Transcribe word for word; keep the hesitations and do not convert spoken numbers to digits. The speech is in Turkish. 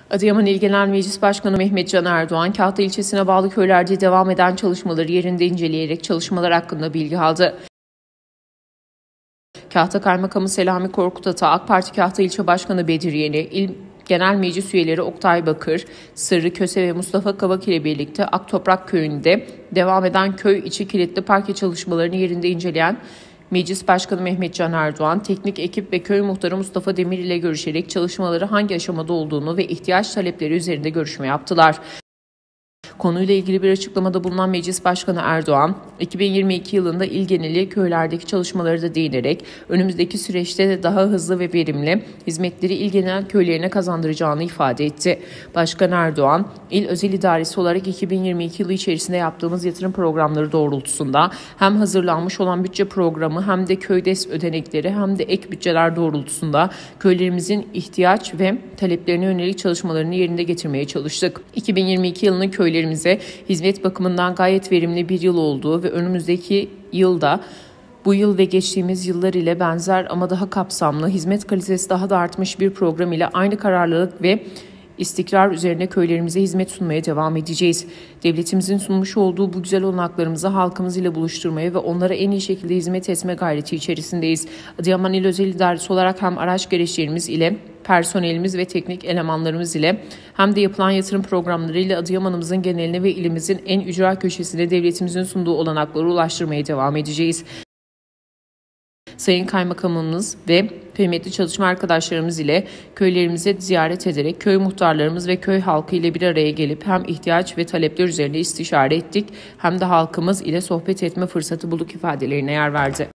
Adıyaman İl Genel Meclis Başkanı Mehmet Can Erdoğan, Kahta ilçesine bağlı köylerde devam eden çalışmaları yerinde inceleyerek çalışmalar hakkında bilgi aldı. Kahta Kaymakamı Selami Korkut Ata, AK Parti Kahta İlçe Başkanı Bedir Yeni, İl Genel Meclis üyeleri Oktay Bakır, Sırrı Köse ve Mustafa Kavak ile birlikte Aktoprak Köyü'nde devam eden köy içi kilitli parke çalışmalarını yerinde inceleyen Meclis Başkanı Mehmet Can Erdoğan, teknik ekip ve köy muhtarı Mustafa Demir ile görüşerek çalışmaları hangi aşamada olduğunu ve ihtiyaç talepleri üzerinde görüşme yaptılar. Konuyla ilgili bir açıklamada bulunan Meclis Başkanı Erdoğan, iki bin yirmi iki yılında il geneli köylerdeki çalışmaları da değinerek önümüzdeki süreçte de daha hızlı ve verimli hizmetleri il genel köylerine kazandıracağını ifade etti. Başkan Erdoğan, il özel idaresi olarak iki bin yirmi iki yılı içerisinde yaptığımız yatırım programları doğrultusunda hem hazırlanmış olan bütçe programı hem de köy DES ödenekleri hem de ek bütçeler doğrultusunda köylerimizin ihtiyaç ve taleplerine yönelik çalışmalarını yerinde getirmeye çalıştık. iki bin yirmi iki yılının köyleri hizmet bakımından gayet verimli bir yıl olduğu ve önümüzdeki yılda bu yıl ve geçtiğimiz yıllar ile benzer ama daha kapsamlı, hizmet kalitesi daha da artmış bir program ile aynı kararlılık ve istikrar üzerine köylerimize hizmet sunmaya devam edeceğiz. Devletimizin sunmuş olduğu bu güzel olanaklarımızı halkımız ile buluşturmaya ve onlara en iyi şekilde hizmet etme gayreti içerisindeyiz. Adıyaman İl Özel İdaresi olarak hem araç gereçlerimiz ile personelimiz ve teknik elemanlarımız ile hem de yapılan yatırım programları ile Adıyaman'ımızın geneline ve ilimizin en ücra köşesine devletimizin sunduğu olanakları ulaştırmaya devam edeceğiz. Sayın Kaymakamımız ve kıymetli çalışma arkadaşlarımız ile köylerimize ziyaret ederek köy muhtarlarımız ve köy halkı ile bir araya gelip hem ihtiyaç ve talepler üzerine istişare ettik hem de halkımız ile sohbet etme fırsatı bulduk ifadelerine yer verdi.